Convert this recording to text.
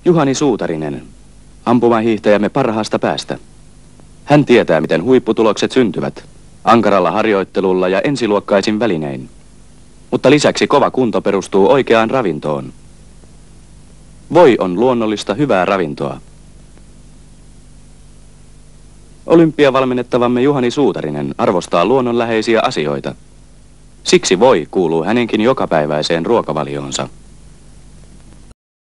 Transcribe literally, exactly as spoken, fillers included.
Juhani Suutarinen, ampumahiihtäjämme parhaasta päästä. Hän tietää, miten huipputulokset syntyvät, ankaralla harjoittelulla ja ensiluokkaisin välinein. Mutta lisäksi kova kunto perustuu oikeaan ravintoon. Voi on luonnollista hyvää ravintoa. Olympiavalmennettavamme Juhani Suutarinen arvostaa luonnonläheisiä asioita. Siksi voi kuuluu hänenkin jokapäiväiseen ruokavalioonsa.